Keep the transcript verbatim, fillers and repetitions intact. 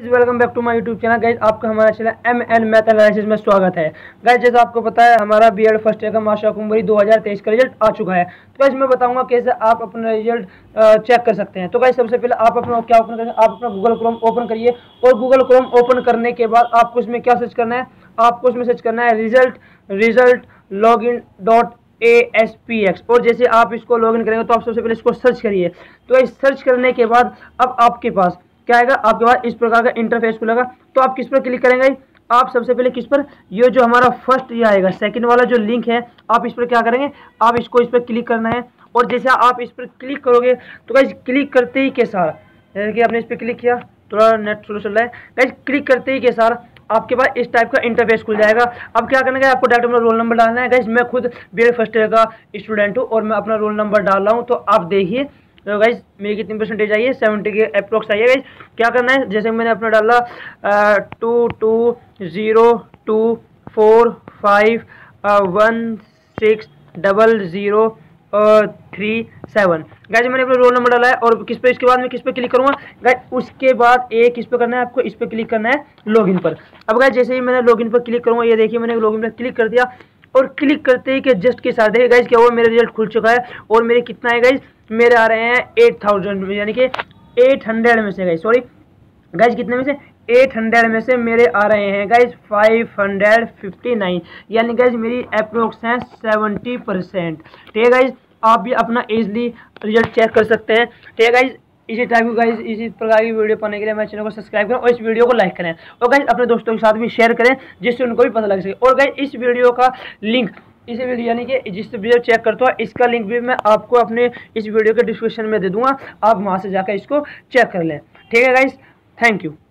Welcome back to my YouTube channel guys. आपका हमारा channel M N math analysis में स्वागत है। गाइज जैसा आपको पता है हमारा बीएड फर्स्ट ईयर का मास्टर कुंभरी दो हज़ार तेईस का रिजल्ट आ चुका है। तो गाइज मैं बताऊंगा कैसे आप अपना रिजल्ट चेक कर सकते हैं। तो गाइज सबसे पहले आप अपना क्या ओपन करेंगे, आप अपना गूगल क्रोम ओपन करिए और गूगल क्रोम ओपन करने के बाद आपको इसमें क्या सर्च करना है, आपको इसमें सर्च करना है result result log in dot A S P X. और जैसे आप इसको लॉगिन करेंगे तो आप सबसे पहले इसको सर्च करिए। तो इस सर्च करने के बाद अब आपके पास क्या आएगा, आपके पास इस प्रकार का इंटरफेस खुलेगा। तो आप किस पर क्लिक करेंगे, आप सबसे पहले किस पर, ये जो हमारा फर्स्ट ये आएगा सेकंड वाला जो लिंक है, आप इस पर क्या करेंगे, आप इसको इस पर क्लिक करना है। और जैसे आप इस पर क्लिक करोगे तो गाइस क्लिक करते ही के साथ, जैसे कि आपने इस पर क्लिक किया, थोड़ा नेट स्लो चल रहा है गाइस, क्लिक करते ही के साथ आपके पास इस टाइप का इंटरफेस खुल जाएगा। अब क्या करना है, आपको डायरेक्ट अपना रोल नंबर डालना है। गाइस मैं खुद बीएड फर्स्ट ईयर का स्टूडेंट हूँ और मैं अपना रोल नंबर डाल रहा हूँ। तो आप देखिए तो गाइस मेरी कितनी परसेंटेज आई है, सेवेंटी के अप्रोक्स आई है। गाइस क्या करना है, जैसे मैंने अपना डाला two two zero two four five one six double zero three seven. Guys मैंने अपना रोल नंबर डाला है और किस पे, इसके बाद मैं किस पे क्लिक करूंगा गाइस, उसके बाद एक किस पे करना है, आपको इस पे क्लिक करना है लॉगिन पर। अब गाइस जैसे ही मैंने लॉगिन पर क्लिक करूंगा, ये देखिए मैंने लॉगिन पर क्लिक कर दिया और क्लिक करते ही के जस्ट के साथ देखिए गाइस क्या हुआ, मेरा रिजल्ट खुल चुका है। और मेरे कितना है गाइस, मेरे आ रहे हैं एट थाउजेंड यानी कि एट हंड्रेड में से गाइस, सॉरी गाइस कितने में से, एट हंड्रेड में से मेरे आ रहे हैं guys five hundred fifty nine, यानी गाइस मेरी अप्रोक्स है सेवेंटी परसेंट। ठीक है गाइस, आप भी अपना इजीली रिजल्ट चेक कर सकते हैं। ठीक है गाइस, इसी टाइप की गाइस इसी प्रकार की वीडियो पाने के लिए मेरे चैनल को सब्सक्राइब करें और इस वीडियो को लाइक करें और गाइस अपने दोस्तों के साथ भी शेयर करें जिससे उनको भी पता लग सके। और गाइस इस वीडियो का लिंक, इस वीडियो यानी कि जिस वीडियो चेक करता हूँ इसका लिंक भी मैं आपको अपने इस वीडियो के डिस्क्रिप्शन में दे दूंगा, आप वहाँ से जाकर इसको चेक कर लें। ठीक है गाइस, थैंक यू।